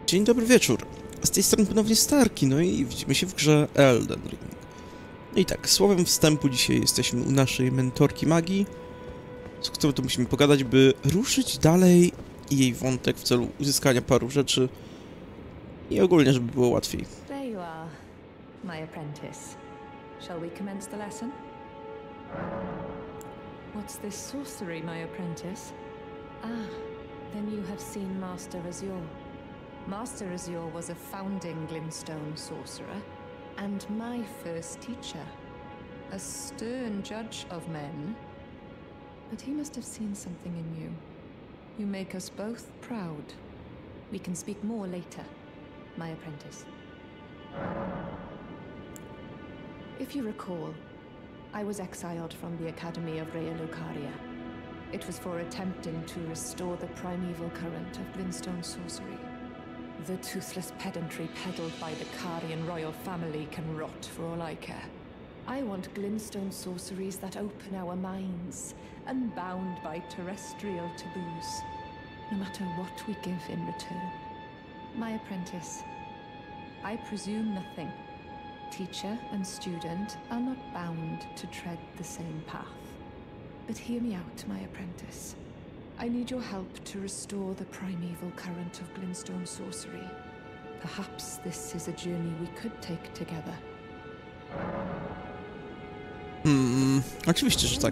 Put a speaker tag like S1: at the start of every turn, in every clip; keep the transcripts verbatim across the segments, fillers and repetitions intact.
S1: Dzień dobry wieczór. Z tej strony ponownie Starki, no i widzimy się w grze Elden Ring. No i tak, słowem wstępu dzisiaj jesteśmy u naszej mentorki magii, z którą to musimy pogadać, by ruszyć dalej jej wątek w celu uzyskania paru rzeczy i ogólnie, żeby było łatwiej.
S2: There you are, my apprentice. Shall we commence the lesson? What's this sorcery, my apprentice? Ah, then you have seen Master Azure. Master Azure was a founding Glintstone sorcerer, and my first teacher. A stern judge of men. But he must have seen something in you. You make us both proud. We can speak more later, my apprentice. If you recall, I was exiled from the Academy of Raya Lucaria. It was for attempting to restore the primeval current of Glintstone sorcery. The toothless pedantry peddled by the Carian royal family can rot for all I care. I want Glintstone sorceries that open our minds, unbound by terrestrial taboos, no matter what we give in return. My apprentice, I presume nothing. Teacher and student are not bound to tread the same path. But hear me out, my apprentice. I need your help to restore the primeval current of Glintstone sorcery. Perhaps this is a journey we could take together.
S1: Hmm, oczywiście, że tak.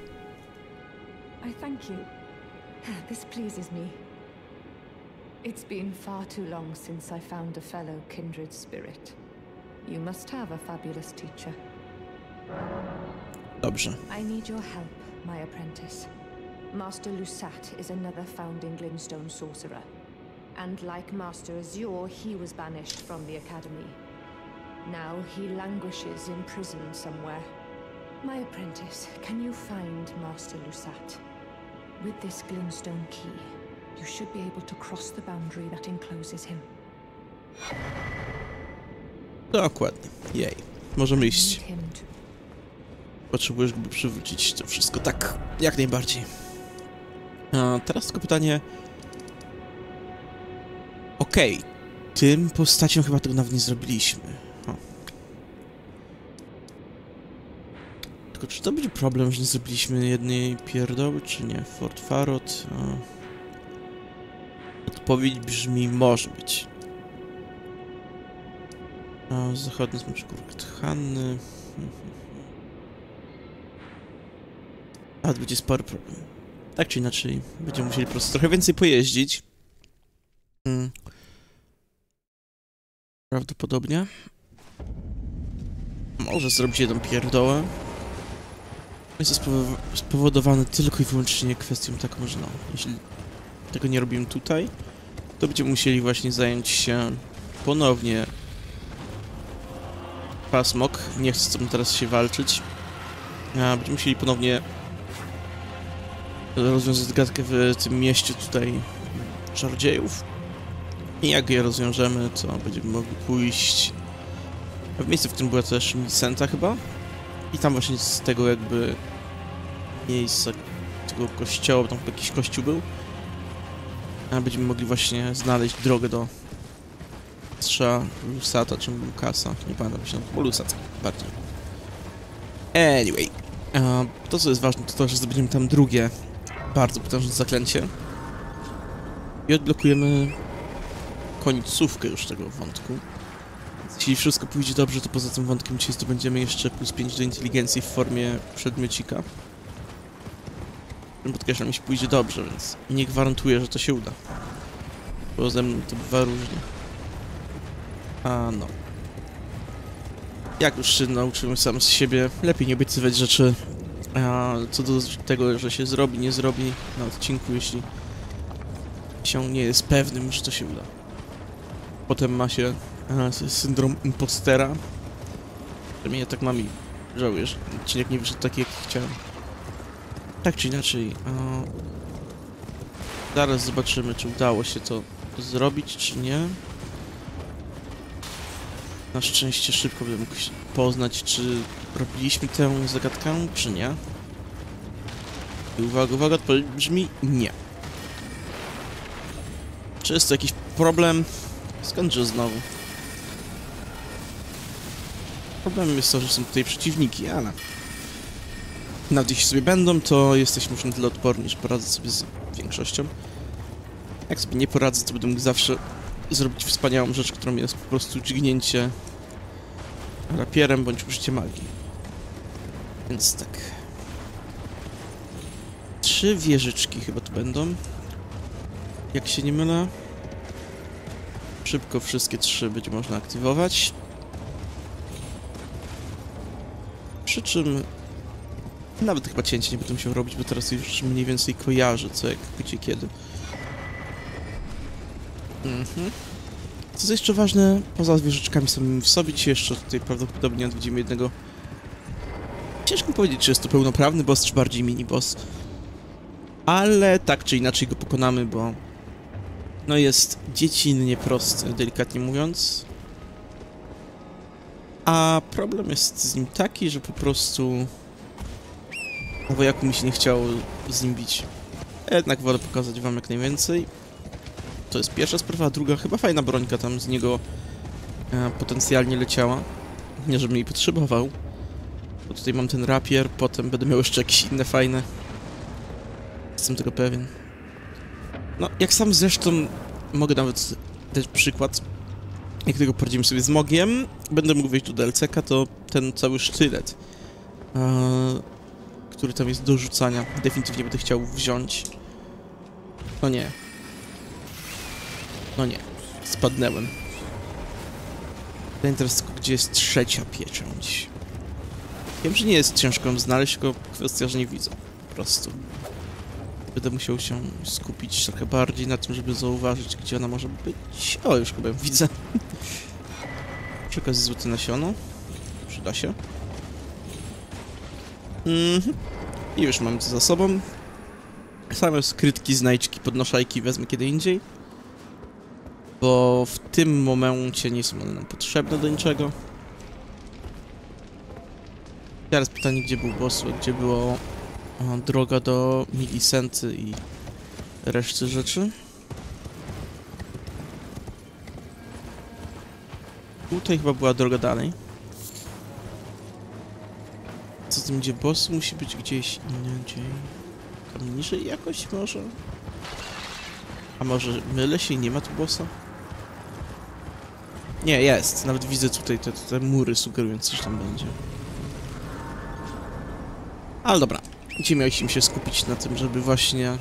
S2: I thank you. This pleases me. It's been far too long since I found a fellow kindred spirit. You must have a fabulous teacher.
S1: Dobrze.
S2: I need your help, my apprentice. Master Lusat is another founding Glintstone sorcerer. And like Master Azure, he was banished from the Academy. Now he languishes in prison somewhere. My apprentice, can you find Master Lusat? With this Glintstone key, you should be able to cross the boundary that encloses him.
S1: Dokładnie. Jej. Możemy iść. Potrzebujesz, by przywrócić to wszystko. Tak, jak najbardziej. A teraz tylko pytanie... Okej. Okay. Tym postacią chyba tego nawet nie zrobiliśmy. O. Tylko czy to będzie problem, że nie zrobiliśmy jednej pierdoły, czy nie? Fort Farod... O. Odpowiedź brzmi może być. O, zachodni smycz Hanny. A, to będzie spory problem. Tak czy inaczej, będziemy musieli po prostu trochę więcej pojeździć. Hmm. Prawdopodobnie. Może zrobić jedną pierdołę. Jest to spowodowane tylko i wyłącznie kwestią taką, że no, jeśli tego nie robimy tutaj, to będziemy musieli właśnie zająć się ponownie Pasmok. Nie chcę z tobą teraz się walczyć. A będziemy musieli ponownie rozwiązać gadkę w tym mieście tutaj czarodziejów. I jak je rozwiążemy, to będziemy mogli pójść w miejsce, w którym była też Millicenta chyba. I tam właśnie z tego jakby miejsca tego kościoła, tam jakiś kościół był. A będziemy mogli właśnie znaleźć drogę do mistrza Lusata, czy Lukasa, nie pamiętam się, bo Lusat bardziej. Anyway, to co jest ważne, to to, że zdobędziemy tam drugie bardzo potężne zaklęcie i odblokujemy końcówkę już tego wątku. Jeśli wszystko pójdzie dobrze, to poza tym wątkiem dzisiaj zdobędziemy jeszcze plus pięć do inteligencji w formie przedmiocika. Podkreślam, jeśli pójdzie dobrze, więc nie gwarantuję, że to się uda. Bo ze mną to bywa różnie. A no. Jak już się nauczyłem sam z siebie, lepiej nie obiecywać rzeczy, a co do tego, że się zrobi, nie zrobi na odcinku, jeśli się nie jest pewnym, że to się uda. Potem ma się a, syndrom impostera. Przynajmniej ja tak mam i żałuję, że odcinek nie wyszedł taki, jak chciałem. Tak czy inaczej, a... zaraz zobaczymy, czy udało się to zrobić, czy nie. Na szczęście szybko będę mógł poznać, czy robiliśmy tę zagadkę, czy nie. I uwaga, uwaga, odpowiedź brzmi nie. Czy jest to jakiś problem? Skądże znowu? Problemem jest to, że są tutaj przeciwniki, ale... Nawet jeśli sobie będą, to jesteśmy już na tyle odporni, że poradzę sobie z większością. Jak sobie nie poradzę, to będę mógł zawsze zrobić wspaniałą rzecz, którą jest po prostu dźgnięcie rapierem bądź użycie magii. Więc tak. Trzy wieżyczki chyba tu będą. Jak się nie mylę. Szybko wszystkie trzy będzie można aktywować. Przy czym nawet chyba cięcie nie będę musiał robić, bo teraz już mniej więcej kojarzę co, jak, gdzie, kiedy. Mhm. Co jest jeszcze ważne, poza wieżyczkami samymi w sobie, dzisiaj jeszcze tutaj prawdopodobnie odwiedzimy jednego... Ciężko mi powiedzieć, czy jest to pełnoprawny boss, czy bardziej mini boss. Ale tak czy inaczej go pokonamy, bo... No jest dziecinnie prosty, delikatnie mówiąc. A problem jest z nim taki, że po prostu... Na wojaku mi się nie chciało z nim bić. Jednak wolę pokazać wam jak najwięcej. To jest pierwsza sprawa, a druga chyba fajna brońka tam z niego e, potencjalnie leciała. Nie, żebym jej potrzebował. Bo tutaj mam ten rapier, potem będę miał jeszcze jakieś inne fajne. Jestem tego pewien. No, jak sam zresztą mogę nawet dać przykład. Jak tego poradzimy sobie z Mogiem, będę mógł wejść do D L C ka, to ten cały sztylet, e, który tam jest do rzucania, definitywnie będę chciał wziąć. No nie. No nie. Spadnęłem. Pytanie teraz tylko, gdzie jest trzecia pieczęć. Wiem, że nie jest ciężko ją znaleźć, tylko kwestia, że nie widzę. Po prostu. Będę musiał się skupić trochę bardziej na tym, żeby zauważyć, gdzie ona może być. O, już chyba ją widzę. Przy okazji złote nasiono. Przyda się. Mhm. I już mamy to za sobą. Same skrytki, znajdźki, podnoszajki wezmę kiedy indziej. Bo w tym momencie nie są one nam potrzebne do niczego. Teraz pytanie, gdzie był boss, gdzie była droga do Milicenty i reszty rzeczy. Tutaj chyba była droga dalej. Co z tym, gdzie boss musi być gdzieś indziej? Tam niżej jakoś może? A może mylę się i nie ma tu bossa? Nie, jest. Nawet widzę tutaj te, te mury sugerujące, że tam będzie. Ale dobra. Dzisiaj mieliśmy się skupić na tym, żeby właśnie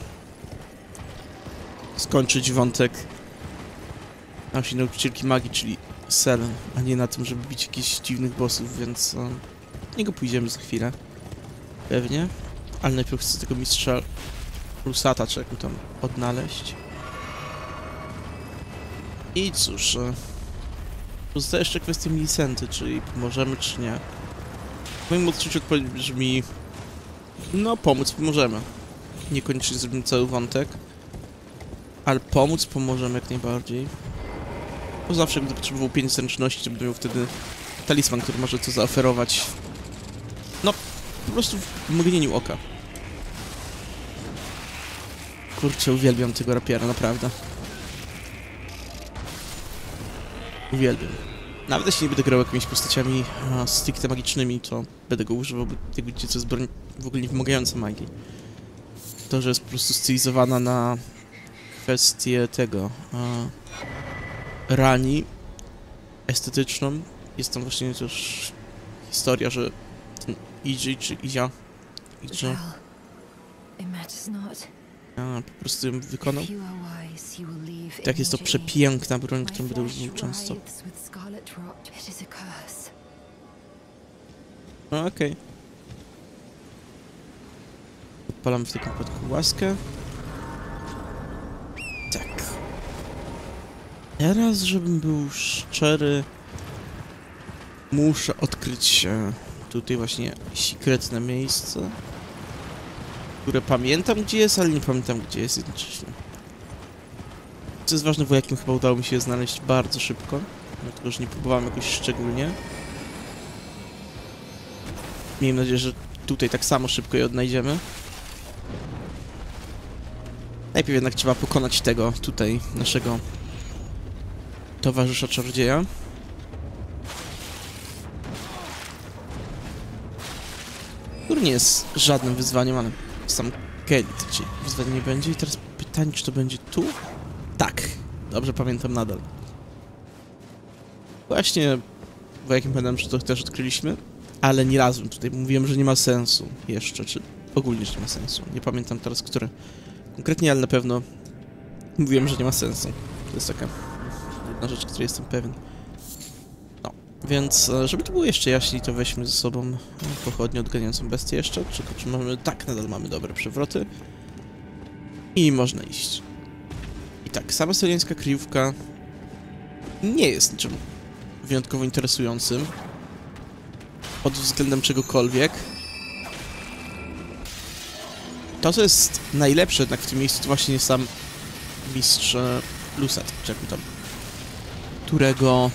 S1: skończyć wątek naszej nauczycielki magii, czyli Selen, a nie na tym, żeby bić jakichś dziwnych bossów, więc um, do niego pójdziemy za chwilę. Pewnie. Ale najpierw chcę tego mistrza Rusata, czy jak mu tam odnaleźć. I cóż... Pozostaje jeszcze kwestia Milicenty, czy jej pomożemy, czy nie. W moim odczuciu odpowiedź brzmi... No, pomóc pomożemy. Niekoniecznie zrobimy cały wątek. Ale pomóc pomożemy jak najbardziej. Bo zawsze, gdy potrzebował pięć zręczności, to będę miał wtedy talisman, który może to zaoferować. No, po prostu w mgnieniu oka. Kurczę, uwielbiam tego rapiera, naprawdę. Uwielbiam. Nawet jeśli nie będę grał jakimiś postaciami a, stricte magicznymi, to będę go używał, bo jak widzicie, to jest broń w ogóle nie wymagająca magii. To, że jest po prostu stylizowana na kwestię tego a, rani estetyczną. Jest tam właśnie też historia, że ten Iji czy Izia, Izia a, po prostu ją wykonał. Tak, jest to przepiękna broń, którą będę używał często. No, okej. Okay. Odpalam w takim przypadku łaskę. Tak. Teraz, żebym był szczery, muszę odkryć tutaj właśnie sekretne miejsce, które pamiętam gdzie jest, ale nie pamiętam gdzie jest jednocześnie. Co jest ważne, wojakiem chyba udało mi się je znaleźć bardzo szybko, dlatego że nie próbowałem jakoś szczególnie. Miejmy nadzieję, że tutaj tak samo szybko je odnajdziemy. Najpierw jednak trzeba pokonać tego tutaj, naszego towarzysza czarodzieja. Który nie jest żadnym wyzwaniem, ale sam Kelit, czyli wyzwanie nie będzie. I teraz pytanie, czy to będzie tu? Tak, dobrze pamiętam nadal. Właśnie w jakim pamiętam, że to też odkryliśmy, ale nie razem. Tutaj mówiłem, że nie ma sensu jeszcze, czy ogólnie, że nie ma sensu. Nie pamiętam teraz, które konkretnie, ale na pewno mówiłem, że nie ma sensu. To jest taka jedna rzecz, której jestem pewien. No, więc żeby to było jeszcze jaśniej, to weźmy ze sobą pochodnię odganiającą bestię jeszcze. Czy, czy mamy... Tak, nadal mamy dobre przewroty. I można iść. I tak, sama seliańska kryjówka nie jest niczym wyjątkowo interesującym pod względem czegokolwiek. To, co jest najlepsze jednak w tym miejscu, to właśnie sam mistrz Lusat, czy jak tam, którego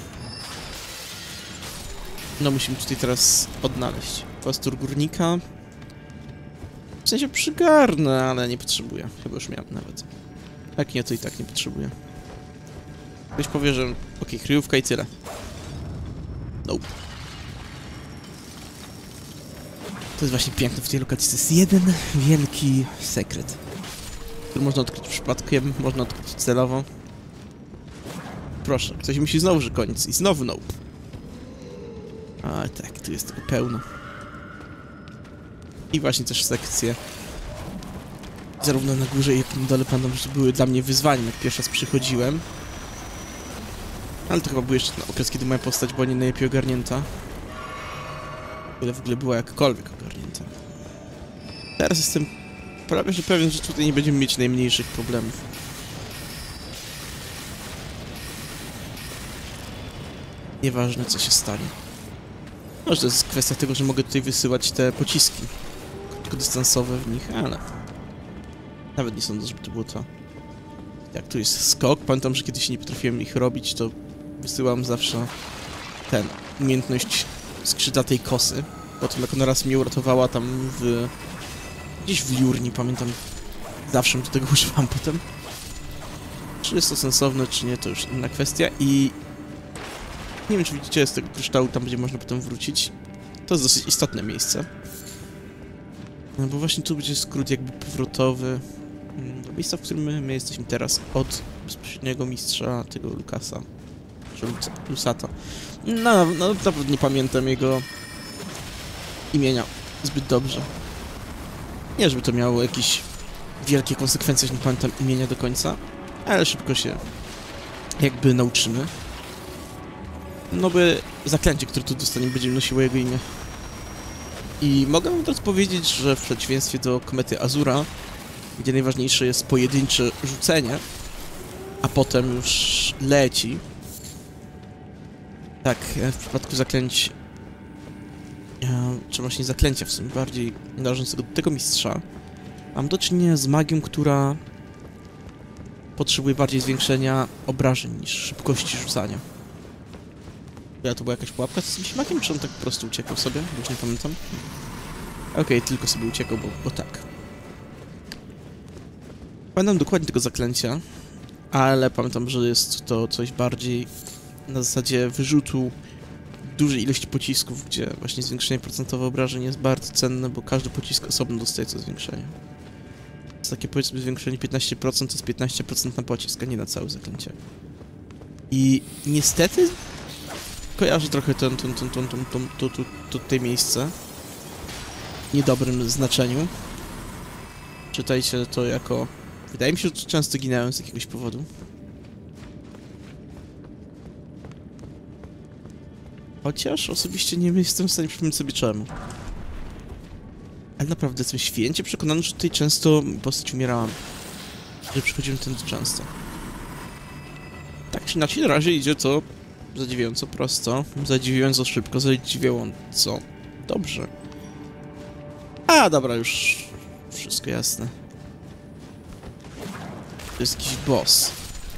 S1: no musimy tutaj teraz odnaleźć. Pastor górnika. W sensie przygarnę, ale nie potrzebuję. Chyba już miałem nawet. Jak nie, to i tak nie potrzebuję. Ktoś powie, że okej, okay, kryjówka i tyle. Nope. To jest właśnie piękne w tej lokacji. To jest jeden wielki sekret, który można odkryć przypadkiem, można odkryć celowo. Proszę, ktoś musi znowu, że koniec. I znowu nope. A tak, tu jest tego pełno. I właśnie też sekcje. Zarówno na górze, jak i na dole pamiętam, że były dla mnie wyzwaniem, jak pierwszy raz przychodziłem. Ale to chyba był jeszcze ten okres, kiedy moja postać była nie najlepiej ogarnięta. Ile w ogóle była jakkolwiek ogarnięta. Teraz jestem prawie że pewien, że tutaj nie będziemy mieć najmniejszych problemów. Nieważne, co się stanie. Może to jest kwestia tego, że mogę tutaj wysyłać te pociski krótkodystansowe w nich, ale nawet nie sądzę, żeby to było to. Jak tu jest skok, pamiętam, że kiedyś nie potrafiłem ich robić, to wysyłam zawsze ten, umiejętność skrzydlatej kosy. Potem jak ona raz mnie uratowała tam w... gdzieś w Jurni, pamiętam. Zawsze do tego używam potem. Czy jest to sensowne, czy nie, to już inna kwestia. I nie wiem, czy widzicie, z tego kryształu tam będzie można potem wrócić. To jest dosyć istotne miejsce. No bo właśnie tu będzie skrót jakby powrotowy do miejsca, w którym my, my jesteśmy teraz, od bezpośredniego mistrza tego Lukasa, czy Lusata. No, no, naprawdę nie pamiętam jego imienia zbyt dobrze. Nie, żeby to miało jakieś wielkie konsekwencje, że nie pamiętam imienia do końca, ale szybko się jakby nauczymy. No by zaklęcie, które tu dostaniemy, będzie nosiło jego imię. I mogę wam teraz powiedzieć, że w przeciwieństwie do komety Azura, gdzie najważniejsze jest pojedyncze rzucenie, a potem już leci. Tak, w przypadku zaklęć, czy właśnie zaklęcia w sumie bardziej należącego do tego mistrza, mam do czynienia z magią, która potrzebuje bardziej zwiększenia obrażeń niż szybkości rzucania. Ja to była jakaś pułapka z tym śmakiem, czy on tak po prostu uciekał sobie? Już nie pamiętam. Okej, okay, tylko sobie uciekał, bo, bo tak. Pamiętam dokładnie tego zaklęcia, ale pamiętam, że jest to coś bardziej na zasadzie wyrzutu dużej ilości pocisków, gdzie właśnie zwiększenie procentowe obrażeń jest bardzo cenne, bo każdy pocisk osobno dostaje co zwiększenie. To jest takie, powiedzmy, zwiększenie piętnaście procent, to jest piętnaście procent na pocisk, a nie na całe zaklęcie. I niestety kojarzę trochę ten, ten, ten, ten, ten, ten, to, to, to, to miejsce w niedobrym znaczeniu. Czytajcie to jako... Wydaje mi się, że często ginąłem z jakiegoś powodu. Chociaż osobiście nie jestem w stanie przypomnieć sobie czemu. Ale naprawdę jestem święcie przekonany, że tutaj często postać umierała. Że przychodziłem tędy często. Tak czy inaczej, na razie idzie to zadziwiająco prosto, zadziwiająco szybko, zadziwiająco dobrze. A, dobra, już wszystko jasne. To jest jakiś boss.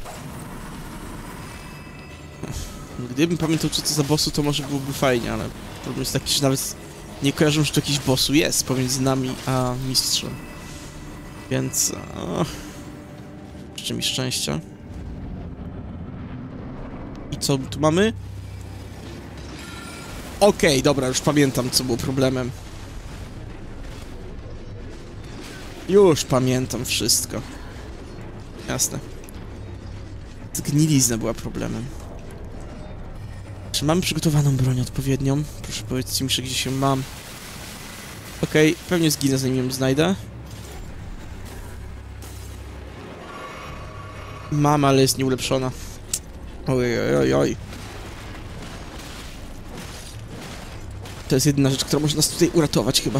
S1: Gdybym pamiętał, co to za bossu, to może byłoby fajnie, ale problem jest taki, że nawet nie kojarzę, że to jakiś bossu jest pomiędzy nami a mistrzem. Więc... O, życzę mi szczęścia. I co tu mamy? Okej, okay, dobra, już pamiętam, co było problemem. Już pamiętam wszystko. Jasne. Zgnilizna była problemem. Czy mamy przygotowaną broń odpowiednią? Proszę powiedzcie mi, że gdzieś ją mam. Okej, okay, pewnie zginę, zanim ją znajdę. Mam, ale jest nieulepszona. Oj, oj, oj, oj. To jest jedyna rzecz, która może nas tutaj uratować chyba.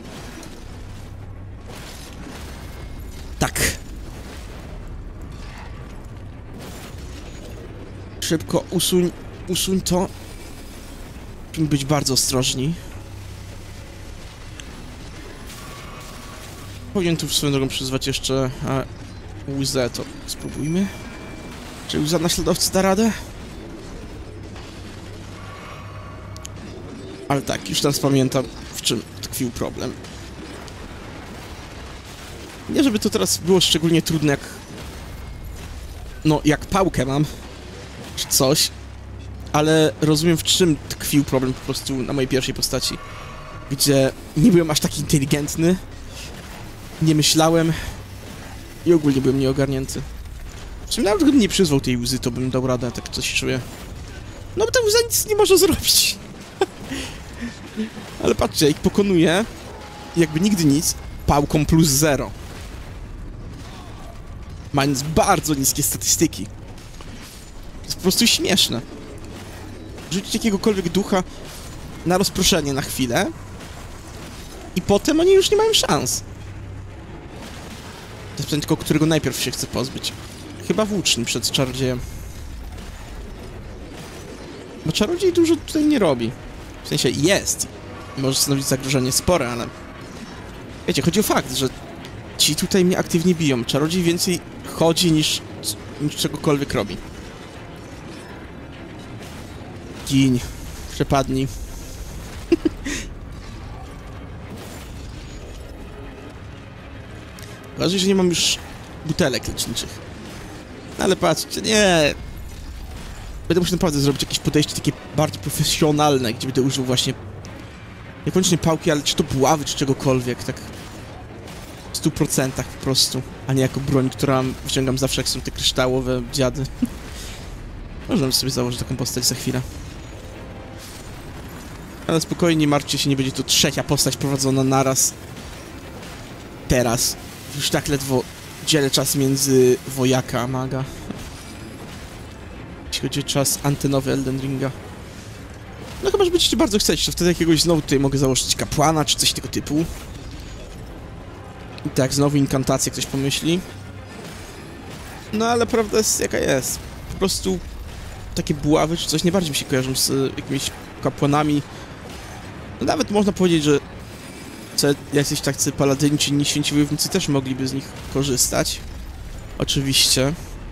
S1: Tak. Szybko usuń, usuń to. Musimy być bardzo ostrożni. Powinien tu swoją drogą przyzwać jeszcze a, łzę, to spróbujmy. Czy łza naśladowcy da radę? Ale tak, już teraz pamiętam, w czym tkwił problem. Nie, żeby to teraz było szczególnie trudne, jak... No, jak pałkę mam, czy coś, ale rozumiem, w czym tkwił problem po prostu na mojej pierwszej postaci. Gdzie nie byłem aż tak inteligentny, nie myślałem i ogólnie byłem nieogarnięty. W sumie nawet gdybym nie przyzwał tej łzy, to bym dał radę, tak coś czuję. No bo ta łza nic nie może zrobić. Ale patrzcie, ich pokonuję, jakby nigdy nic, pałką plus zero. Mając bardzo niskie statystyki. To jest po prostu śmieszne. Rzucić jakiegokolwiek ducha na rozproszenie na chwilę i potem oni już nie mają szans. To jest tylko, którego najpierw się chce pozbyć. Chyba włóczni przed czarodziejem. Bo czarodziej dużo tutaj nie robi. W sensie jest. Może stanowić zagrożenie spore, ale... Wiecie, chodzi o fakt, że ci tutaj mnie aktywnie biją. Czarodziej więcej chodzi niż, niż czegokolwiek robi. Giń. Przepadnij. Ważne, że nie mam już butelek leczniczych. Ale patrzcie, nie... Będę musiał naprawdę zrobić jakieś podejście takie bardziej profesjonalne, gdzie będę użył właśnie niekoniecznie pałki, ale czy to buławy, czy czegokolwiek, tak w stu procentach po prostu, a nie jako broń, która wyciągam zawsze, jak są te kryształowe dziady. Możemy sobie założyć taką postać za chwilę. Ale spokojnie, nie martwcie się, nie będzie to trzecia postać prowadzona naraz. Teraz. Już tak ledwo dzielę czas między wojaka a maga. Jeśli chodzi o czas antenowy Elden Ringa. No chyba, że będziecie bardzo chcieć, to wtedy jakiegoś znowu tutaj mogę założyć kapłana, czy coś tego typu. I tak, znowu inkantację ktoś pomyśli. No ale prawda jest jaka jest. Po prostu takie buławy, czy coś nie bardziej mi się kojarzą z jakimiś kapłanami. No nawet można powiedzieć, że jacyś tacy paladyni czy inni święci wojownicy też mogliby z nich korzystać. Oczywiście.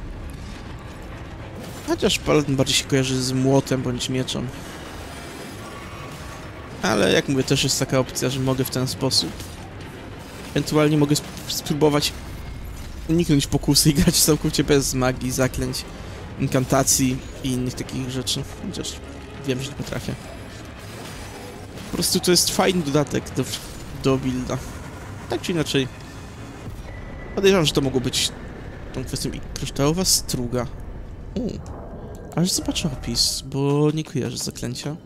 S1: Chociaż paladyn bardziej się kojarzy z młotem bądź mieczem. Ale jak mówię, też jest taka opcja, że mogę w ten sposób. Ewentualnie mogę sp spróbować uniknąć pokusy i grać całkowicie bez magii, zaklęć, inkantacji i innych takich rzeczy. Chociaż wiem, że nie potrafię. Po prostu to jest fajny dodatek do, do builda. Tak czy inaczej. Podejrzewam, że to mogło być tą kwestią i kryształowa struga. U, aż zobaczę opis, bo nie kojarzę zaklęcia.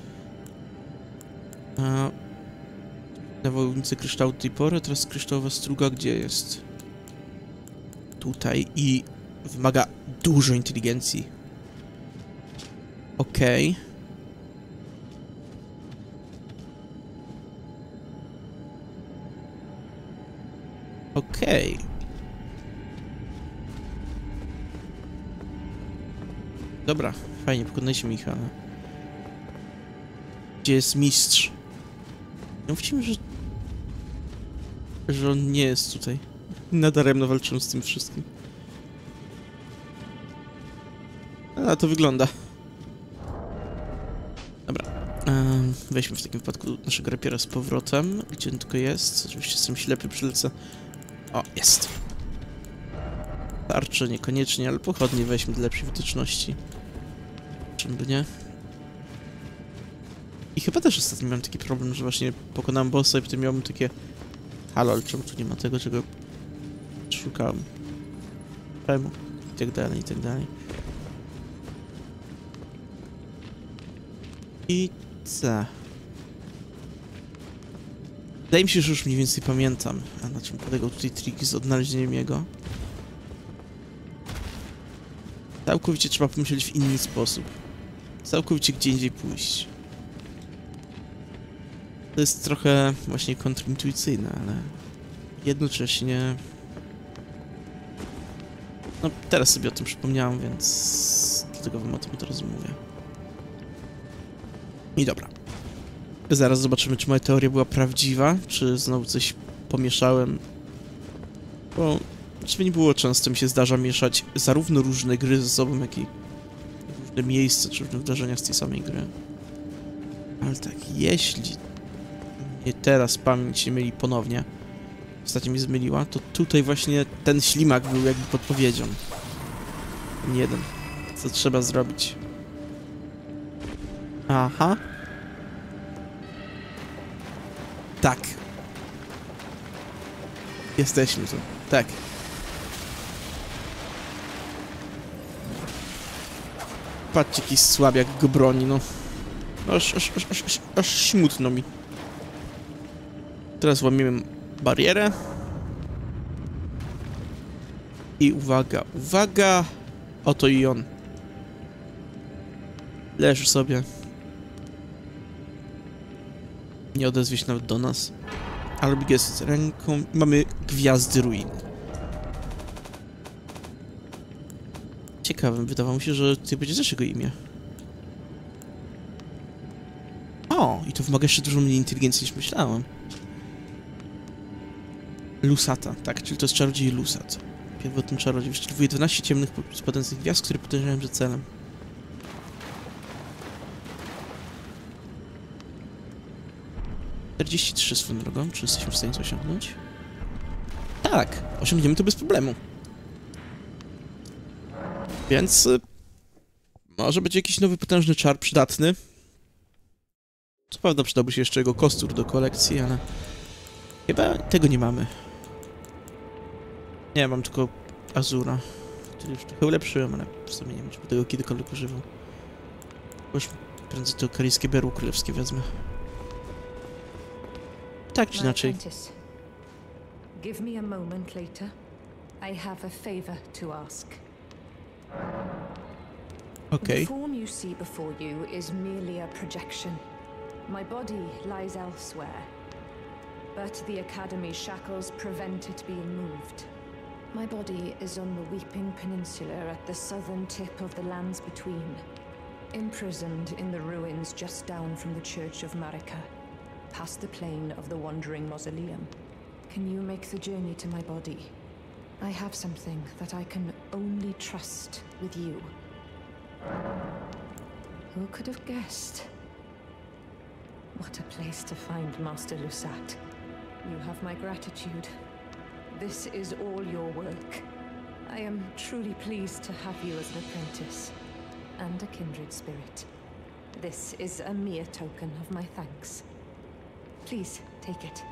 S1: A, na wojownicy kryształu do tej pory, teraz kryształowa struga gdzie jest? Tutaj i wymaga dużo inteligencji. Okej. Okay. Okej. Okay. Dobra, fajnie, pokonajcie Michała. Gdzie jest mistrz? No widzimy, że... że on nie jest tutaj. Nadaremno walczyłem z tym wszystkim. A to wygląda. Dobra. Um, weźmy w takim wypadku naszego rapiera z powrotem. Gdzie on tylko jest? Oczywiście jestem ślepy, przylecę. O, jest. Tarczy niekoniecznie, ale pochodnie weźmy dla lepszej widoczności. Czym by nie? I chyba też ostatnio miałem taki problem, że właśnie pokonałem bossa i potem miałem takie... Halo, ale czemu tu nie ma tego, czego szukałem? Czemu? I tak dalej, i tak dalej. I co? Wydaje mi się, że już mniej więcej pamiętam, a na czym polegał tutaj trik z odnalezieniem jego. Całkowicie trzeba pomyśleć w inny sposób. Całkowicie gdzie indziej pójść. To jest trochę właśnie kontrintuicyjne, ale jednocześnie... No teraz sobie o tym przypomniałem, więc dlatego wam o tym teraz mówię. I dobra. Zaraz zobaczymy, czy moja teoria była prawdziwa, czy znowu coś pomieszałem. Bo żeby nie było, często mi się zdarza mieszać zarówno różne gry ze sobą, jak i różne miejsca, czy różne wydarzenia z tej samej gry. Ale tak, jeśli mnie teraz pamięć się myli ponownie, ostatnio mi zmyliła, to tutaj właśnie ten ślimak był jakby podpowiedzią. Ten jeden. Co trzeba zrobić. Aha. Tak. Jesteśmy tu. Tak. Patrzcie, jakiś słabiak go broni, no. Aż, aż, aż, aż, aż, aż smutno mi. Teraz łamiemy barierę. I uwaga, uwaga! Oto i on. Leży sobie. Nie odezwie się nawet do nas. Ale robi gest z ręką. Mamy gwiazdy ruiny. Ciekawym, wydawało mi się, że ty będzie też jego imię. O, i to wymaga jeszcze dużo mniej inteligencji niż myślałem. Lusata, tak, czyli to jest czarodziej Lusat. Pierwotny czarodziej wyczerpuje dwanaście ciemnych spadających gwiazd, które podejrzewałem, że celem. czterdzieści trzy swoją drogą, czy jesteśmy w stanie to osiągnąć? Tak, osiągniemy to bez problemu. Więc... Y, może będzie jakiś nowy, potężny czar przydatny. Co prawda przydałby się jeszcze jego kostur do kolekcji, ale... Chyba tego nie mamy. Nie, mam tylko Azura, który już trochę ulepszyłem, ale w sumie nie wiem, czy tego kiedykolwiek używał. Bo już prędzej to karyjskie berło królewskie wezmę. Tak czy inaczej.
S2: Give me a moment later. I have a favor to ask.
S1: Okay.
S2: The form you see before you is merely a projection. My body lies elsewhere, but the Academy's shackles prevent it being moved. My body is on the Weeping Peninsula at the southern tip of the lands between, imprisoned in the ruins just down from the Church of Marika, past the plain of the Wandering Mausoleum. Can you make the journey to my body? I have something that I can only trust with you. Who could have guessed? What a place to find Master Lusat. You have my gratitude. This is all your work. I am truly pleased to have you as an apprentice and a kindred spirit. This is a mere token of my thanks. Please take it.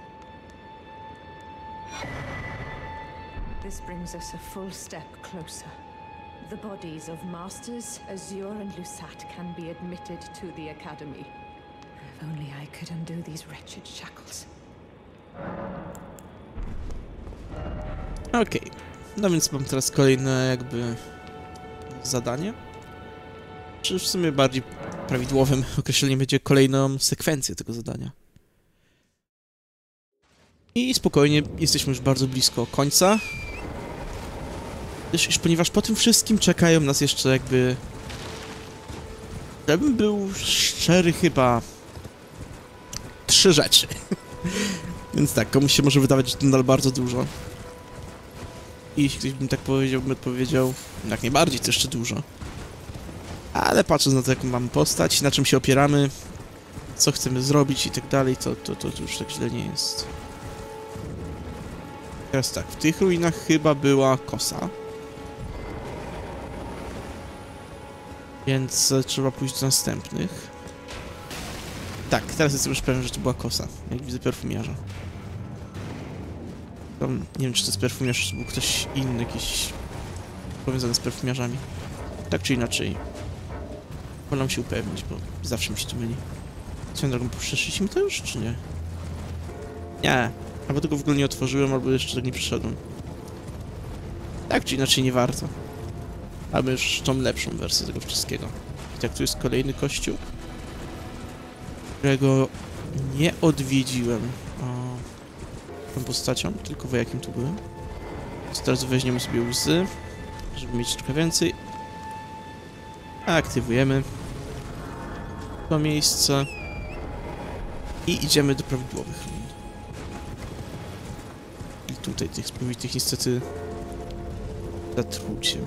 S2: This brings us a full step closer. The bodies of Masters Azure and Lusat can be admitted to the Academy. If only I could undo these wretched shackles.
S1: Okej. Okay. No więc mam teraz kolejne jakby zadanie. Czy w sumie bardziej prawidłowym określeniem będzie kolejną sekwencję tego zadania. I spokojnie, jesteśmy już bardzo blisko końca. Iż, ponieważ po tym wszystkim czekają nas jeszcze jakby... Żebym był szczery, chyba... Trzy rzeczy. Więc tak, komuś się może wydawać, że to nadal bardzo dużo. I jeśli ktoś by mi tak powiedział, bym odpowiedział, jak najbardziej, to jeszcze dużo. Ale patrząc na to, jaką mamy postać, na czym się opieramy, co chcemy zrobić i tak dalej, to, to, to już tak źle nie jest. Teraz tak, w tych ruinach chyba była kosa. Więc e, trzeba pójść do następnych. Tak, teraz jestem już pewien, że to była kosa, jak widzę perfumiarza. Tam, nie wiem, czy to jest perfumiarz, czy był ktoś inny, jakiś powiązany z perfumiarzami. Tak czy inaczej. Wolę się upewnić, bo zawsze mi się to myli. Swoją drogą, przeszliśmy to już, czy nie? Nie. Albo tego w ogóle nie otworzyłem, albo jeszcze tak nie przyszedłem. Tak czy inaczej, nie warto. Mamy już tą lepszą wersję tego wszystkiego. I tak, tu jest kolejny kościół, którego nie odwiedziłem o, tą postacią, tylko wojakiem tu byłem. Więc teraz weźmiemy sobie łzy, żeby mieć trochę więcej. Aktywujemy to miejsce i idziemy do prawidłowych run. I tutaj tych spowitych niestety zatrucie.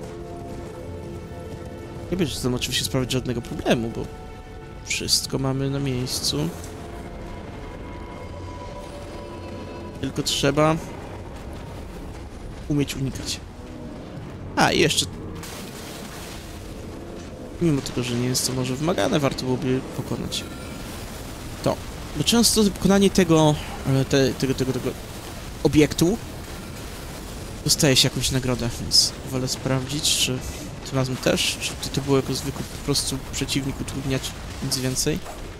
S1: Nie będzie to tam oczywiście sprawiać żadnego problemu, bo wszystko mamy na miejscu. Tylko trzeba umieć unikać. A, i jeszcze mimo tego, że nie jest to może wymagane, warto byłoby pokonać to. Bo często pokonanie tego, te, tego, tego, tego obiektu dostaje się jakąś nagrodę, więc wolę sprawdzić, czy tym razem też, czy to było jako zwykły po prostu przeciwnik utrudniać, nic więcej.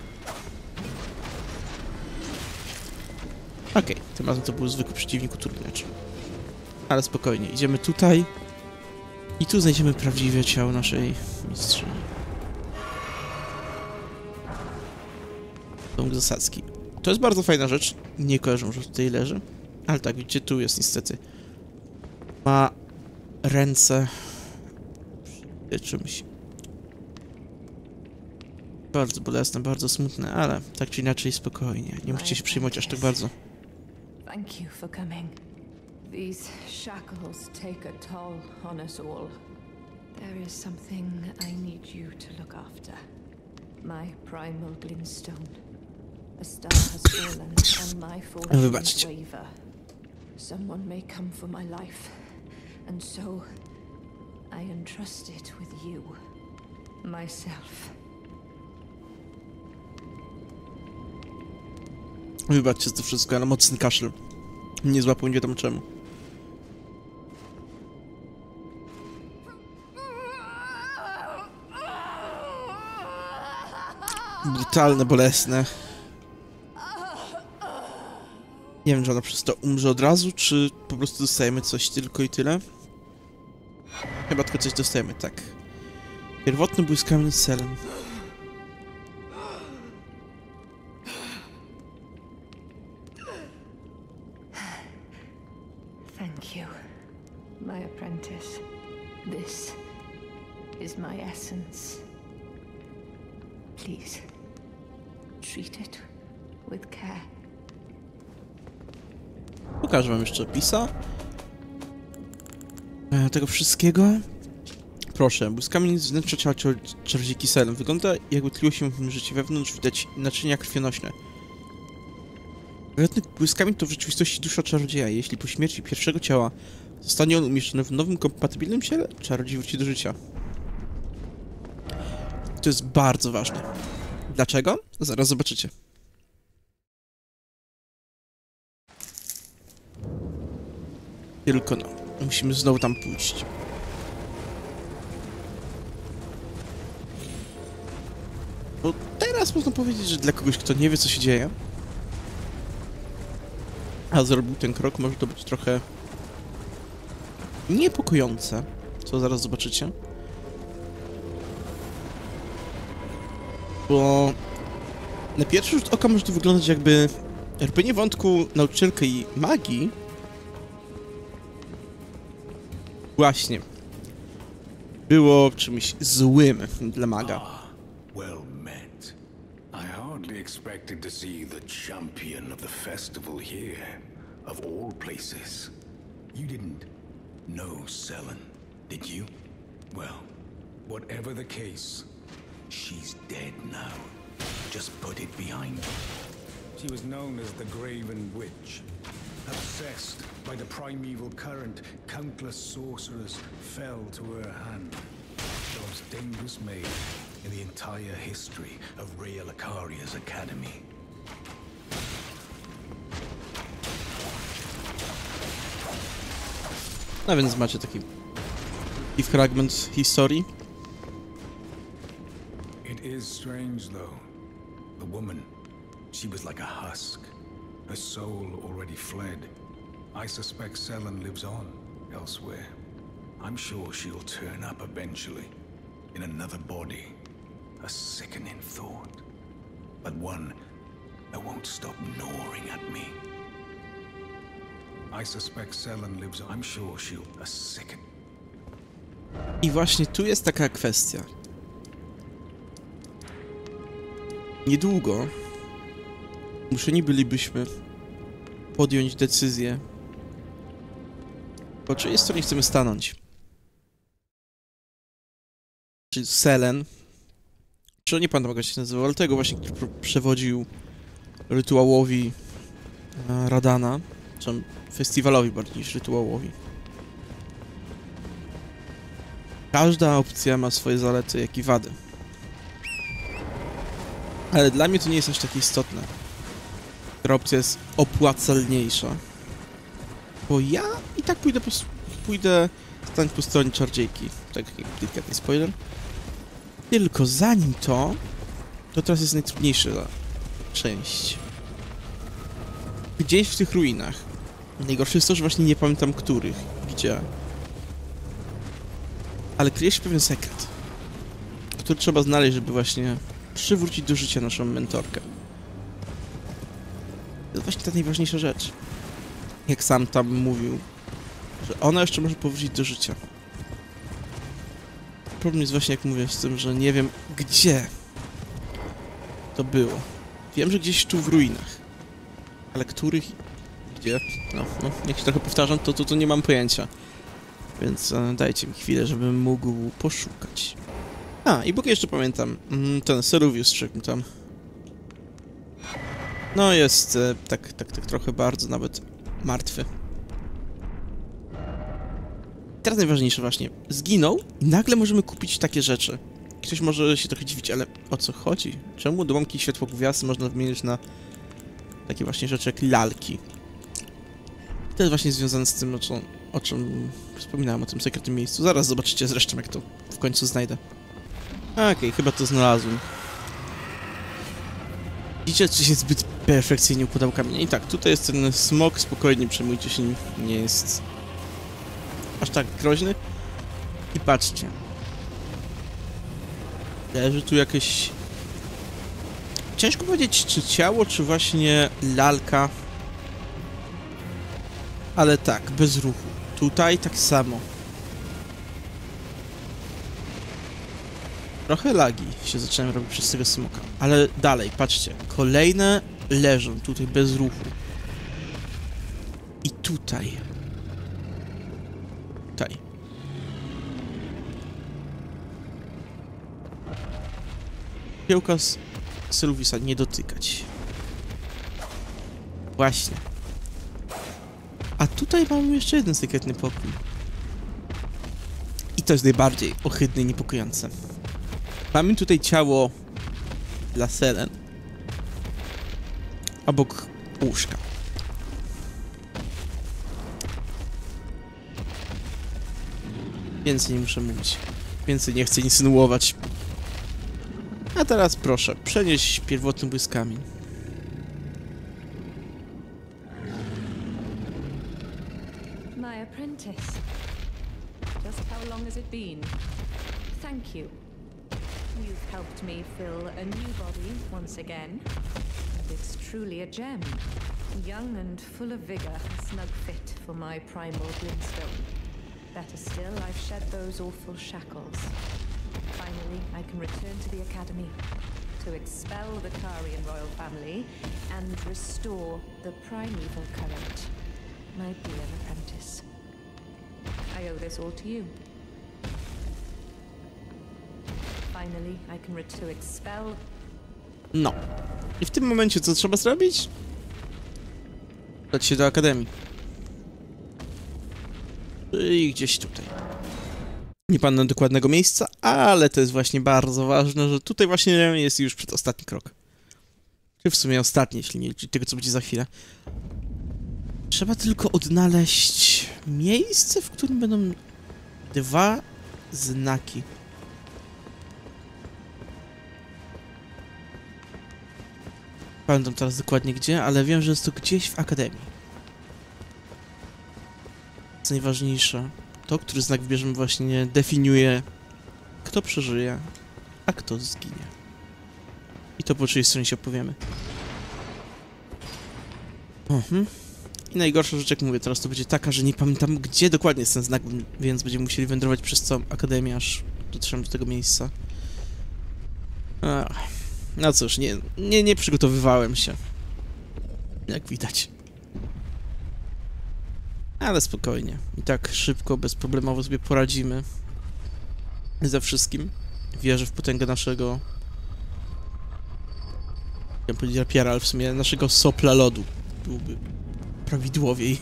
S1: Okej, okay, tym razem to był zwykły przeciwnik utrudniacz. Ale spokojnie, idziemy tutaj i tu znajdziemy prawdziwe ciało naszej mistrzyni. Dom zasadzki. To jest bardzo fajna rzecz, nie kojarzę, że tutaj leży, ale tak, widzicie, tu jest niestety. Ma ręce czymś. Bardzo bolesne, bardzo smutne, ale tak czy inaczej spokojnie. Nie musicie się przejmować aż tak bardzo.
S2: Thank you for coming. These shackles take a toll on us all. There is something I need you to look after. My primal glintstone. A star has fallen on my fortune's waver. Someone may come for my life, and so I entrust it with you, myself.
S1: Wybaczcie to wszystko, ale mocny kaszel. Nie złapał, nie wiem czemu. Brutalne, bolesne. Nie wiem, czy ona przez to umrze od razu, czy po prostu dostajemy coś tylko i tyle. Chyba tylko coś dostajemy, tak. Pierwotny błyskamień Selen.
S2: Thank you, my apprentice. This is my essence. Please, treat it with care.
S1: Pokażę wam jeszcze opisa e, tego wszystkiego. Proszę, błyskamień z wnętrza ciała czarodziejki Selen. Wygląda, jakby tliło się w tym życiu. Wewnątrz widać naczynia krwionośne. Pierwotny błyskamień to w rzeczywistości dusza czarodzieja. Jeśli po śmierci pierwszego ciała zostanie on umieszczony w nowym, kompatybilnym ciele, czarodziej wróci do życia. To jest bardzo ważne. Dlaczego? Zaraz zobaczycie. Tylko no, musimy znowu tam pójść. Bo teraz można powiedzieć, że dla kogoś, kto nie wie, co się dzieje, a zrobił ten krok, może to być trochę niepokojące, co zaraz zobaczycie. Bo na pierwszy rzut oka może to wyglądać, jakby robienie wątku nauczycielka i magii właśnie było czymś złym dla maga.
S3: Well met. I hardly expected to see the champion of the festival here, of all places. You didn't know Selen, did you? Well, whatever the case, she's dead now. Just put it behind you. She was known as the Graven Witch. Obsessed by the primeval current, countless sorcerers fell to her hand. Those dangerous maid in the entire history of Raya Lucaria's academy.
S1: No więc macie taki i fragment historii.
S3: It is strange though. The woman, she was like a husk. Her soul already fled. I suspect Selen lives on elsewhere. I'm sure she'll turn up eventually in another body. A sickening thought, but one that won't stop gnawing at me. I suspect Selen lives on. I'm sure she'll a sicken.
S1: I właśnie tu jest taka kwestia. Niedługo zmuszeni bylibyśmy podjąć decyzję, po czyjej stronie chcemy stanąć. Czy Selen, czy nie pamiętam jak się nazywał, ale tego właśnie, który przewodził rytuałowi Radana, czy festiwalowi bardziej niż rytuałowi. Każda opcja ma swoje zalety, jak i wady. Ale dla mnie to nie jest aż takie istotne. Która opcja jest opłacalniejsza. Bo ja i tak pójdę po, pójdę stanąć po stronie czarodziejki. Tak, delikatny spoiler. Tylko zanim to, to teraz jest najtrudniejsza część. Gdzieś w tych ruinach. Najgorsze jest to, że właśnie nie pamiętam których, gdzie. Ale kryje się pewien sekret, który trzeba znaleźć, żeby właśnie przywrócić do życia naszą mentorkę. To jest właśnie ta najważniejsza rzecz. Jak sam tam mówił, że ona jeszcze może powrócić do życia. Problem jest właśnie, jak mówię, z tym, że nie wiem, gdzie to było. Wiem, że gdzieś tu w ruinach. Ale których i gdzie? No, no, jak się trochę powtarzam, to, to, to nie mam pojęcia. Więc e, dajcie mi chwilę, żebym mógł poszukać. A, i póki jeszcze pamiętam, ten Seruvius, czy tam. No jest e, tak, tak, tak trochę bardzo nawet martwy. Teraz najważniejsze właśnie, zginął i nagle możemy kupić takie rzeczy. Ktoś może się trochę dziwić, ale o co chodzi? Czemu odłamki światłogwiazdy można wymienić na takie właśnie rzeczy jak lalki? To jest właśnie związane z tym, o czym, o czym wspominałem, o tym sekretnym miejscu. Zaraz zobaczycie zresztą, jak to w końcu znajdę. Okej, okay, chyba to znalazłem. Widzicie, czy się zbyt perfekcyjnie układał kamień. I tak, tutaj jest ten smok, spokojnie przejmujcie się nim, nie jest aż tak groźny. I patrzcie. Leży tu jakieś... Ciężko powiedzieć, czy ciało, czy właśnie lalka. Ale tak, bez ruchu. Tutaj tak samo. Trochę lagi się zacząłem robić przez tego smoka. Ale dalej, patrzcie. Kolejne leżą tutaj bez ruchu. I tutaj. Tutaj. Kiełka z Sylwisa nie dotykać. Właśnie. A tutaj mamy jeszcze jeden sekretny pokój. I to jest najbardziej ohydne i niepokojące. Mamy tutaj ciało dla Selen. Obok łóżka. Więcej nie muszę mówić. Więcej nie chcę insynuować. A teraz proszę, przenieś pierwotny błyskami.
S2: My apprentice. Just how long has it been? Thank you. You've helped me fill a new body once again. And it's truly a gem. Young and full of vigor, a snug fit for my primal glintstone. Better still, I've shed those awful shackles. Finally, I can return to the Academy to expel the Carian royal family and restore the primeval current. My dear apprentice, I owe this all to you. Finally, I can return to expel...
S1: No. I w tym momencie co trzeba zrobić? Dać się do Akademii. I gdzieś tutaj. Nie pamiętam dokładnego miejsca, ale to jest właśnie bardzo ważne, że tutaj właśnie jest już przedostatni krok. Czy w sumie ostatni, jeśli nie liczyć tego, co będzie za chwilę. Trzeba tylko odnaleźć miejsce, w którym będą dwa znaki. Pamiętam teraz dokładnie gdzie, ale wiem, że jest to gdzieś w Akademii. Co najważniejsze, to, który znak wybierzemy, właśnie definiuje, kto przeżyje, a kto zginie. I to po czyjej stronie się opowiemy. Mhm. I najgorsza rzecz, jak mówię, teraz to będzie taka, że nie pamiętam, gdzie dokładnie jest ten znak, więc będziemy musieli wędrować przez całą Akademię, aż dotrzemy do tego miejsca. Ach. No cóż, nie, nie, nie przygotowywałem się. Jak widać. Ale spokojnie. I tak szybko, bezproblemowo sobie poradzimy ze wszystkim. Wierzę w potęgę naszego... Chciałem powiedzieć rapiera, ale w sumie naszego sopla lodu. Byłby prawidłowiej.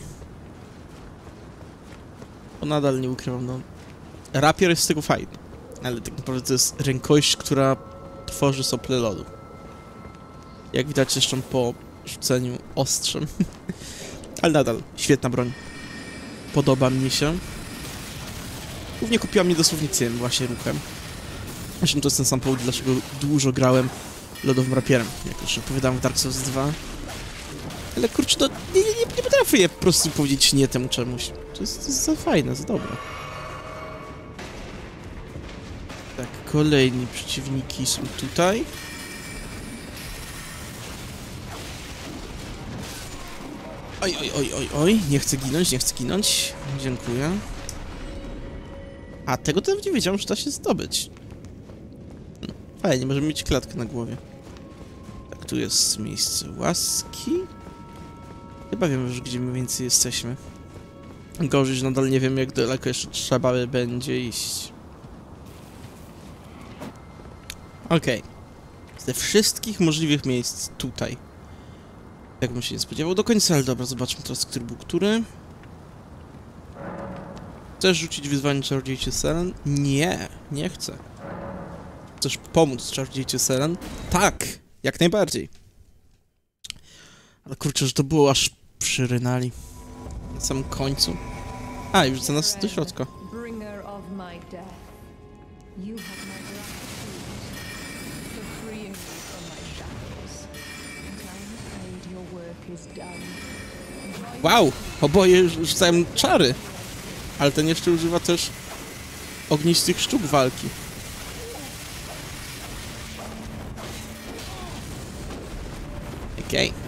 S1: Bo nadal nie ukrywam, no... Rapier jest z tego fajny. Ale tak naprawdę to jest rękojeść, która tworzy sople lodu. Jak widać jeszcze po rzuceniu ostrzem. Ale nadal świetna broń. Podoba mi się. Głównie kupiła mnie dosłownie tym właśnie ruchem. Zresztą to jest ten sam powód, dlaczego dużo grałem lodowym rapierem, jak już opowiadałem w Dark Souls dwa. Ale kurczę, no nie, nie, nie potrafię po prostu powiedzieć nie temu czemuś. To jest, to jest za fajne, za dobre. Tak, kolejni przeciwniki są tutaj. Oj, oj, oj, oj, oj, nie chcę ginąć, nie chcę ginąć. Dziękuję. A tego to nie wiedziałem, że da się zdobyć. No, fajnie, możemy mieć klatkę na głowie. Tak, tu jest miejsce łaski. Chyba wiem już, gdzie mniej więcej jesteśmy. Gorzej, że nadal nie wiem, jak daleko jeszcze trzeba by będzie iść. Okej. Okay. Ze wszystkich możliwych miejsc tutaj. Jak bym się nie spodziewał do końca, ale dobra, zobaczmy teraz, który był który. Chcesz rzucić wyzwanie Czarodziejcie Seren? Nie, nie chcę. Chcesz pomóc Czarodziejcie Seren? Tak, jak najbardziej. Ale kurczę, że to było aż przyrynali. Na samym końcu. A, już za nas do środka. Wow! Oboje rzucają czary! Ale ten jeszcze używa też ognistych sztuk walki. Okej. Okay.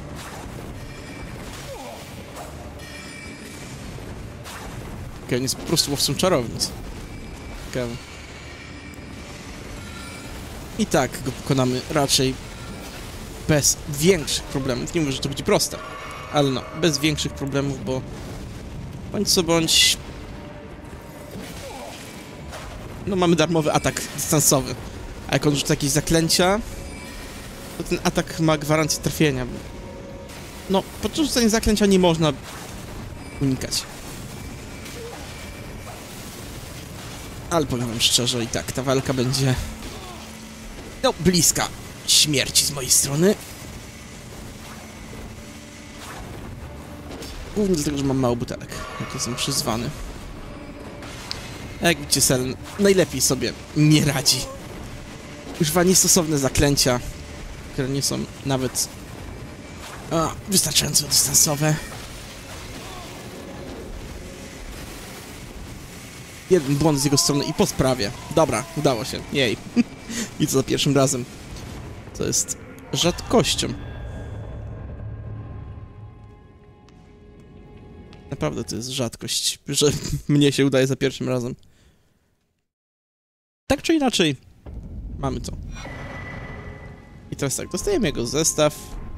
S1: Okay, on jest po prostu łowcą czarownic. Ciekawe. I tak go pokonamy raczej bez większych problemów. Nie mówię, że to będzie proste, ale no, bez większych problemów, bo bądź co bądź... No mamy darmowy atak dystansowy. A jak on rzuca jakieś zaklęcia, to ten atak ma gwarancję trafienia. No, podczas rzucania zaklęcia nie można unikać. Ale powiem wam szczerze, i tak ta walka będzie... No, bliska śmierci z mojej strony. Głównie dlatego, że mam mało butelek, jak jestem przyzwany. A jak widzicie, Selen najlepiej sobie nie radzi. Używa niestosowne zaklęcia, które nie są nawet a, wystarczająco dystansowe. Jeden błąd z jego strony i po sprawie. Dobra, udało się. Jej. I to za pierwszym razem. To jest rzadkością. Naprawdę to jest rzadkość, że mnie się udaje za pierwszym razem. Tak czy inaczej, mamy to. I teraz tak, dostajemy jego zestaw.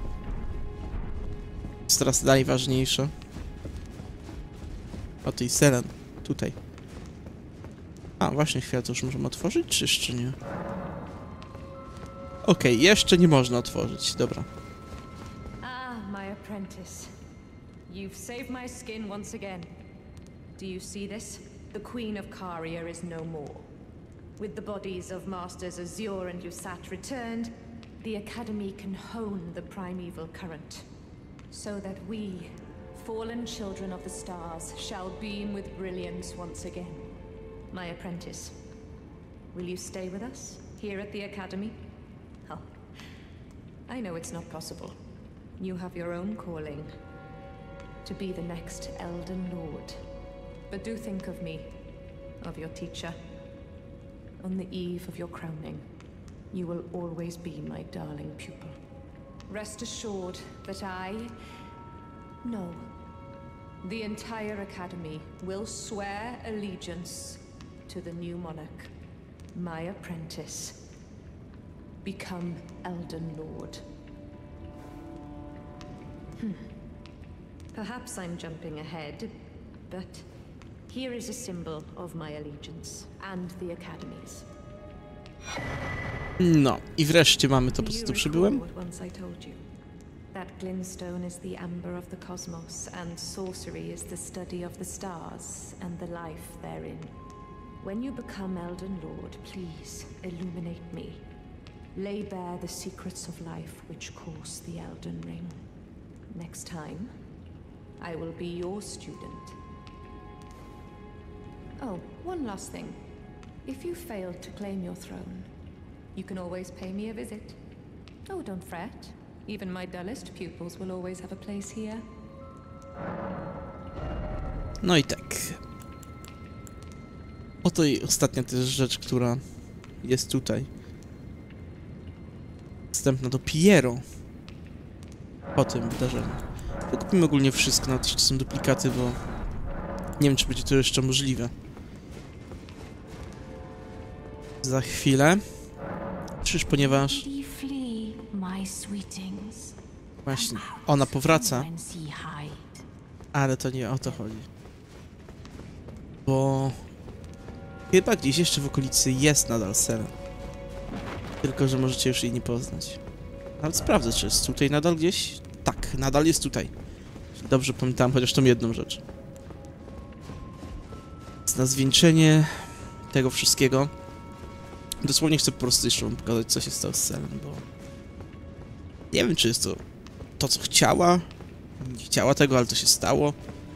S1: Jest teraz najważniejsze. O tej Selen, tutaj. A, właśnie chwilę, to już możemy otworzyć, czy jeszcze nie? Okej, okay, jeszcze nie można otworzyć, dobra.
S2: Ah, my apprentice. You've saved my skin once again. Do you see this? the Queen of Caria is no more. With the bodies of Masters Azure and Lusat returned, the Academy can hone the primeval current, so that we, fallen children of the stars, shall beam with brilliance once again. My apprentice, will you stay with us, here at the Academy? Oh, I know it's not possible. You have your own calling, to be the next Elden Lord. But do think of me, of your teacher. On the eve of your crowning, you will always be my darling pupil. Rest assured that I... No. The entire Academy will swear allegiance to the new monarch, my apprentice. Become Elden Lord. Hmm. Perhaps I'm jumping ahead, but here is a symbol of my allegiance and the Academy's.
S1: No, i wreszcie mamy to, po co tu przybyłem.
S2: That glintstone is the amber of the cosmos, and sorcery is the study of the stars and the life therein. When you become Elden Lord, please illuminate me. Lay bare the secrets of life which course the Elden Ring. Next time, I will be your student. Oh, one last thing. If you fail to claim your throne, you can always pay me a visit. Oh, don't fret. Even my dullest pupils will always have a place here.
S1: No i tak. Oto i ostatnia też rzecz, która jest tutaj. Wstępna do Piero. Po tym wydarzeniu. Wykupimy ogólnie wszystko, nawet jeśli są duplikaty, bo nie wiem, czy będzie to jeszcze możliwe. Za chwilę. Czyż ponieważ... Właśnie, ona powraca. Ale to nie o to chodzi. Bo... chyba gdzieś jeszcze w okolicy jest nadal Selen. Tylko, że możecie już jej nie poznać. Nawet sprawdzę, czy jest tutaj nadal gdzieś. Tak, nadal jest tutaj. Dobrze pamiętałem chociaż tą jedną rzecz. Więc na zwieńczenie tego wszystkiego dosłownie chcę po prostu jeszcze wam pokazać, co się stało z Selen, bo nie wiem, czy jest to to, co chciała. Nie chciała tego, ale to się stało.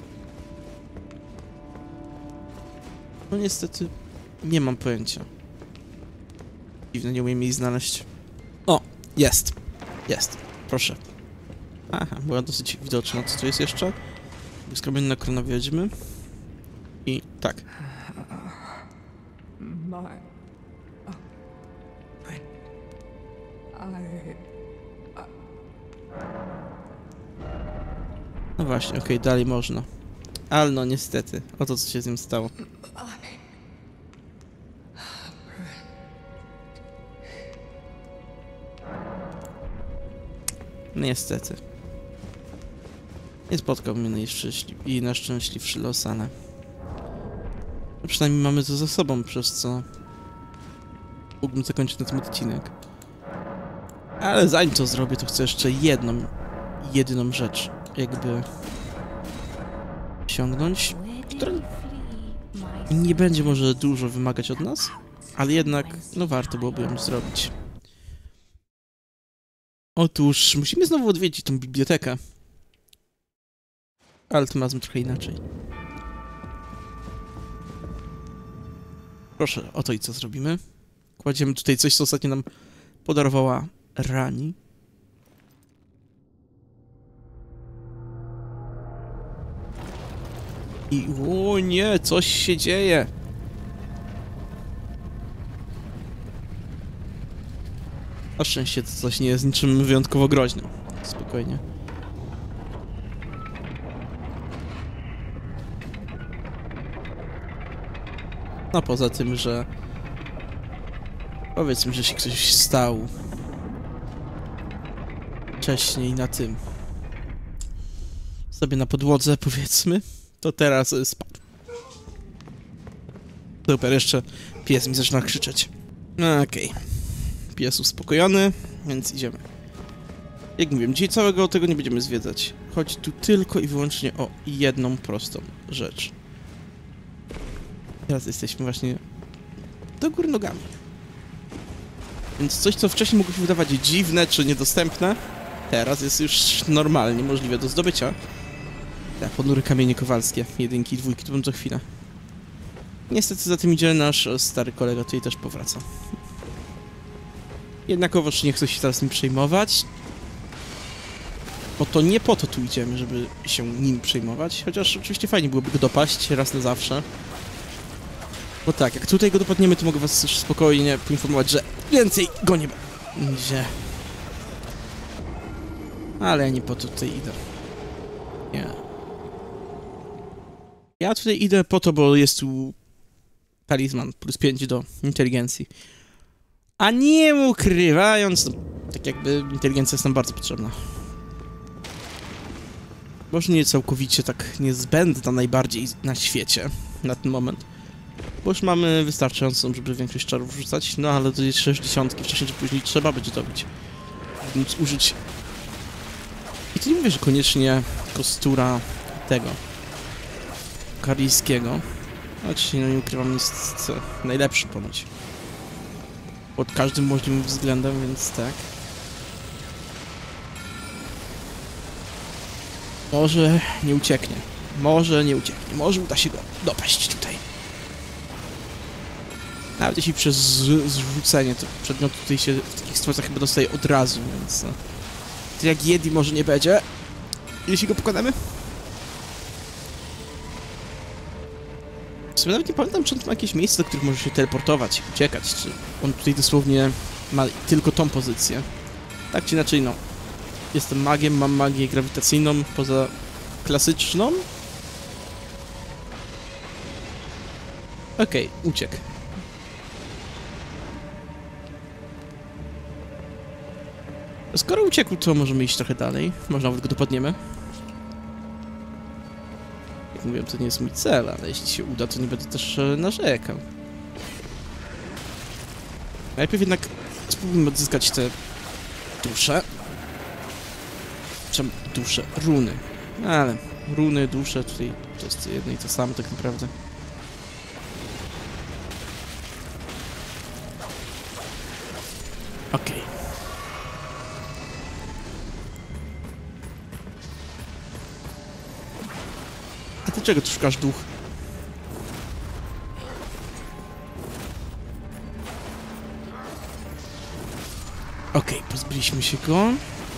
S1: No niestety nie mam pojęcia. Dziwne, nie umiem jej znaleźć. O, jest. Jest. Proszę. Aha, była dosyć widoczna. Co tu jest jeszcze? Skamienna krona wiedźmy. I tak. No właśnie, okej, okay, dalej można. Ale no niestety, oto co się z nim stało. Niestety. Nie spotkał mnie najszczęśliwszy i najszczęśliwszy los, ale... No przynajmniej mamy to za sobą, przez co... mógłbym zakończyć na tym odcinek. Ale zanim to zrobię, to chcę jeszcze jedną, jedyną rzecz, jakby... osiągnąć, która nie będzie może dużo wymagać od nas, ale jednak, no warto byłoby ją zrobić. Otóż musimy znowu odwiedzić tą bibliotekę. Ale tym razem trochę inaczej. Proszę, oto i co zrobimy. Kładziemy tutaj coś, co ostatnio nam podarowała Rani. I o nie, coś się dzieje. Na szczęście to coś nie jest niczym wyjątkowo groźnym. Spokojnie. No poza tym, że... powiedzmy, że się ktoś stał... wcześniej na tym... sobie na podłodze, powiedzmy, to teraz spadł. Super, jeszcze pies mi zaczyna krzyczeć. Okej. Okay. Pies uspokojony, więc idziemy. Jak mówiłem, dzisiaj całego tego nie będziemy zwiedzać. Chodzi tu tylko i wyłącznie o jedną prostą rzecz. Teraz jesteśmy właśnie do góry nogami. Więc coś, co wcześniej mogło się wydawać dziwne czy niedostępne, teraz jest już normalnie możliwe do zdobycia. Tak, ponury kamienie kowalskie, jedynki i dwójki, to będą co chwilę. Niestety za tym idzie nasz stary kolega, tutaj też powraca. Jednakowoż nie chcę się teraz nim przejmować. Bo to nie po to tu idziemy, żeby się nim przejmować. Chociaż oczywiście fajnie byłoby go dopaść raz na zawsze. Bo tak, jak tutaj go dopadniemy, to mogę was już spokojnie poinformować, że więcej go nie będzie. Ale ja nie po to tutaj idę. Nie. Ja tutaj idę po to, bo jest tu talizman plus pięć do inteligencji. A nie ukrywając, no, tak jakby inteligencja jest nam bardzo potrzebna. Może nie całkowicie tak niezbędna najbardziej na świecie na ten moment. Bo już mamy wystarczającą, żeby większość czarów rzucać, no ale to jest sześćdziesiątki, wcześniej czy później trzeba będzie to robić. Żeby móc użyć. I to nie mówię, że koniecznie kostura tego karyjskiego. Choć no nie ukrywam, jest najlepszy ponoć. Pod każdym możliwym względem, więc tak. Może nie ucieknie. Może nie ucieknie. Może uda się go dopaść tutaj. Nawet jeśli przez zrzucenie to przedmiot tutaj się w takich sytuacjach chyba dostaje od razu, więc... No. To jak Jedi może nie będzie. Jeśli go pokonamy? W sumie nawet nie pamiętam, czy on ma jakieś miejsce, do których może się teleportować, uciekać, czy on tutaj dosłownie ma tylko tą pozycję. Tak czy inaczej, no. Jestem magiem, mam magię grawitacyjną, poza klasyczną. Okej, okay, uciekł. Skoro uciekł, to możemy iść trochę dalej. Może nawet go dopadniemy. Jak mówiłem, to nie jest mój cel, ale jeśli się uda, to nie będę też e, narzekał. Najpierw jednak spróbujmy odzyskać te dusze. Czemu dusze? Runy. Ale runy, dusze, tutaj to jest jedno i to samo tak naprawdę. Okej. Okay. A ty czego tu szukasz, duch? Okej, okay, pozbyliśmy się go.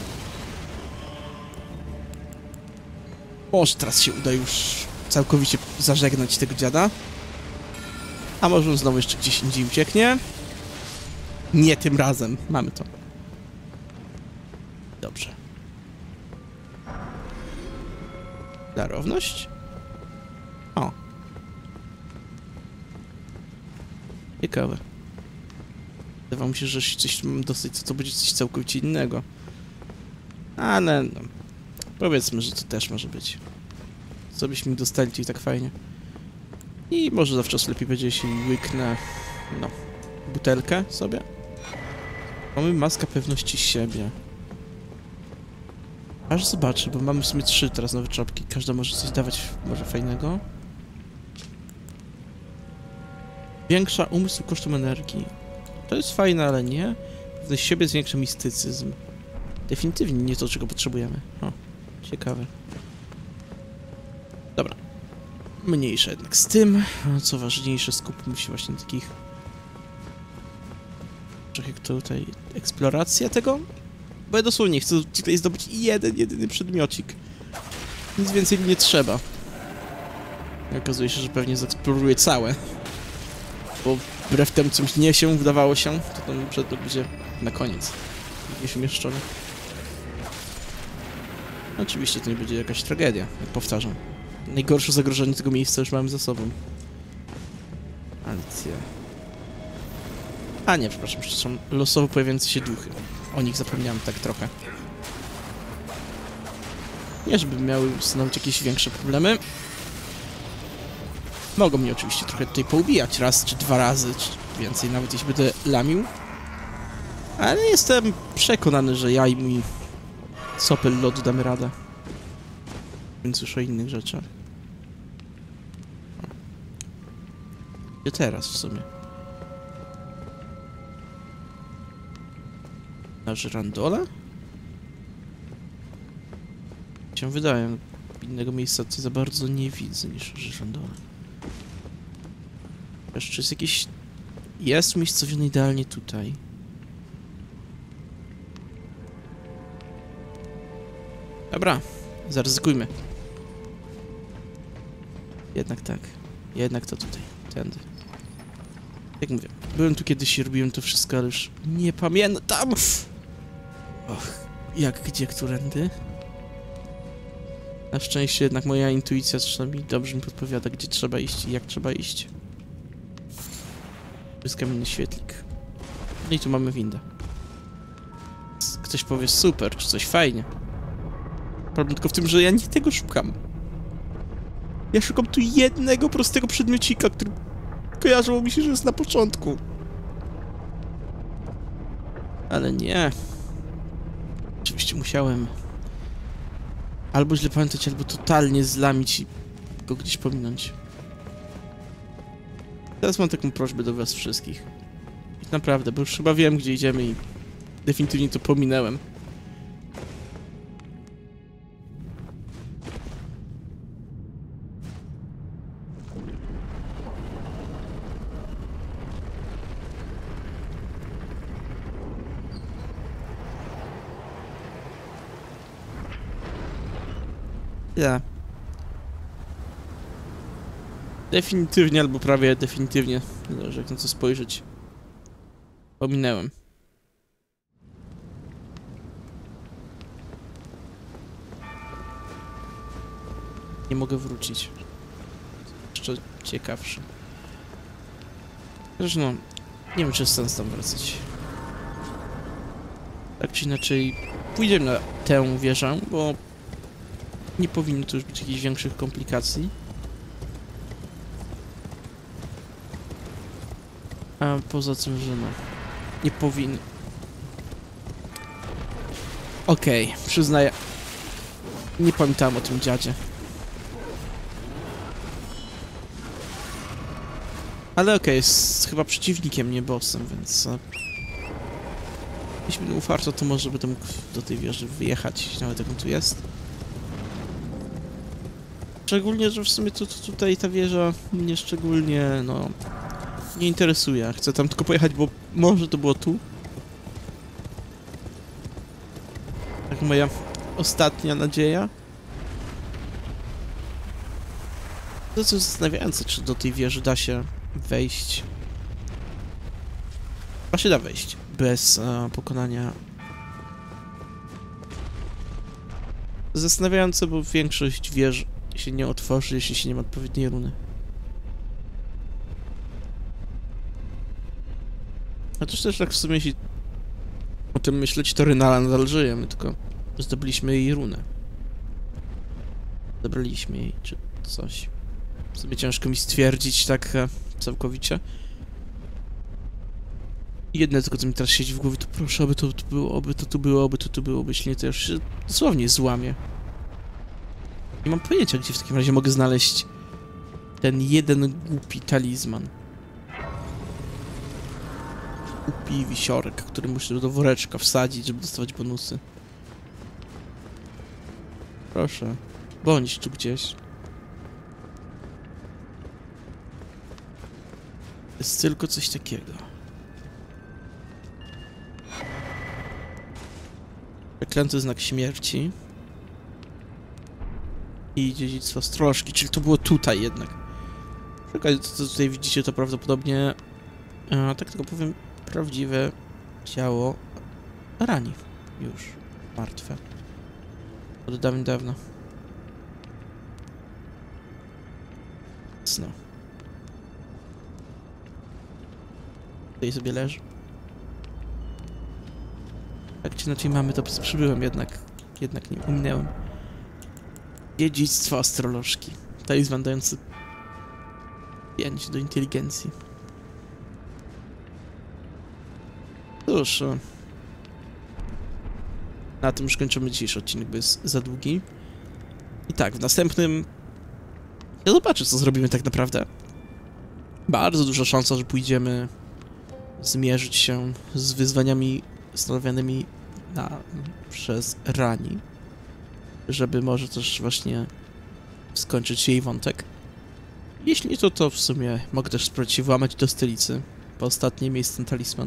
S1: Może teraz się uda już całkowicie zażegnać tego dziada. A może on znowu jeszcze gdzieś indziej ucieknie? Nie tym razem. Mamy to. Dobrze. Darowność? O. Ciekawe. Wydawało mi się, że coś mam dosyć, co to będzie coś całkowicie innego. Ale no, powiedzmy, że to też może być. Co byśmy dostali, to i tak fajnie. I może zawsze lepiej będzie, jeśli łyknę, no, butelkę sobie. Mamy maskę pewności siebie. Aż zobaczę, bo mamy w sumie trzy teraz nowe czapki. Każda może coś dawać, może fajnego. Większa umysł kosztem energii. To jest fajne, ale nie. Pewność siebie zwiększa mistycyzm. Definitywnie nie to, czego potrzebujemy. O, ciekawe. Dobra. Mniejsze jednak z tym. A co ważniejsze, skupmy się właśnie na takich... Trochę tutaj eksploracja tego. Bo ja dosłownie chcę tutaj zdobyć jeden, jedyny przedmiocik. Nic więcej mi nie trzeba. I okazuje się, że pewnie zeeksploruję całe. Bo wbrew temu, co mnie się wydawało się, to ten przedmiot będzie na koniec. Gdzieś umieszczony. Oczywiście to nie będzie jakaś tragedia, jak powtarzam. Najgorsze zagrożenie tego miejsca już mamy za sobą. Alicja. A nie, przepraszam, przepraszam. Losowo pojawiające się duchy. O nich zapomniałem tak trochę. Nie, żeby miały stanowić jakieś większe problemy. Mogą mnie oczywiście trochę tutaj poubijać raz czy dwa razy, czy więcej, nawet jeśli będę lamił. Ale jestem przekonany, że ja i mój sopel lodu damy radę. Więc już o innych rzeczach. Gdzie teraz w sumie? Na żyrandole? Się wydaje, innego miejsca tutaj za bardzo nie widzę niż żyrandole. Jeszcze jest jakieś... Jest umiejscowiony idealnie tutaj. Dobra, zaryzykujmy. Jednak tak. Jednak to tutaj. Tędy. Jak mówię, byłem tu kiedyś i robiłem to wszystko, ale już nie pamiętam. Och, jak, gdzie, którędy? Na szczęście jednak moja intuicja przynajmniej dobrze mi podpowiada, gdzie trzeba iść i jak trzeba iść. To jest kamienny świetlik. No i tu mamy windę. Ktoś powie super, czy coś fajnie. Problem tylko w tym, że ja nie tego szukam. Ja szukam tu jednego prostego przedmiocika, który kojarzyło mi się, że jest na początku. Ale nie. Oczywiście musiałem albo źle pamiętać, albo totalnie zlamić i go gdzieś pominąć. Teraz mam taką prośbę do was wszystkich. I naprawdę, bo już chyba wiem, gdzie idziemy i definitywnie to pominęłem. Ja. Definitywnie, albo prawie definitywnie, zależy jak na co spojrzeć. Pominęłem. Nie mogę wrócić. Jeszcze ciekawsze. Zresztą, no, nie wiem, czy jest sens tam wracać. Tak czy inaczej, pójdziemy na tę wieżę, bo nie powinno tu już być jakichś większych komplikacji. A poza tym, że no... Nie powinno... Okej, okay, przyznaję. Nie pamiętałem o tym dziadzie. Ale okej, okay, jest chyba przeciwnikiem, nie bossem, więc... Jeśli będę ufarto, to może będę mógł do tej wieży wyjechać, nawet jak on tu jest. Szczególnie, że w sumie to, to tutaj ta wieża mnie szczególnie, no... nie interesuje. Chcę tam tylko pojechać, bo może to było tu. Tak moja ostatnia nadzieja. To co jest zastanawiające, czy do tej wieży da się wejść. A się da wejść bez e, pokonania. Zastanawiające, bo większość wież się nie otworzy, jeśli się nie ma odpowiedniej runy. Chociaż też tak w sumie, jeśli o tym myśleć, to Rynala nadal żyje, my tylko zdobyliśmy jej runę. Zabraliśmy jej, czy coś. Sobie ciężko mi stwierdzić tak e, całkowicie. Jedne tylko, co mi teraz siedzi w głowie, to proszę, oby to tu było, oby to tu było, oby to tu było, bo jeśli nie, to już się dosłownie złamie. Nie mam pojęcia, gdzie w takim razie mogę znaleźć ten jeden głupi talizman. Głupi wisiorek, który muszę do woreczka wsadzić, żeby dostawać bonusy. Proszę, bądź tu gdzieś. Jest tylko coś takiego. Przeklęty znak śmierci. I dziedzictwo Ostrożki, czyli to było tutaj jednak. Czekaj, to co tutaj widzicie, to prawdopodobnie, a, tak tylko powiem, prawdziwe ciało Rani. Już martwe. Od dawien dawna. No. Tutaj sobie leży. Tak czy inaczej mamy to, przybyłem jednak. Jednak nie uminęłem. Dziedzictwo astrolożki. Talizman dający pięć do inteligencji. Cóż, na tym już kończymy dzisiejszy odcinek, bo jest za długi. I tak, w następnym... Ja zobaczę, co zrobimy tak naprawdę. bardzo duża szansa, że pójdziemy zmierzyć się z wyzwaniami stawianymi na, przez Rani, żeby może też właśnie skończyć jej wątek. Jeśli nie to, to w sumie mogę też spróbować się włamać do stolicy, po ostatnie miejsce ten talisman.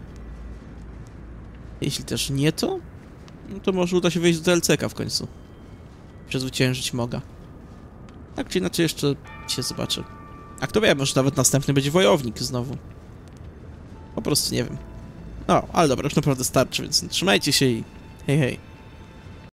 S1: Jeśli też nie to, no to może uda się wejść do D L C ka w końcu. Przezwyciężyć Moga. Tak czy inaczej jeszcze się zobaczy. A kto wie, może nawet następny będzie wojownik znowu. Po prostu nie wiem. No, ale dobra, już naprawdę starczy, więc trzymajcie się i hej hej.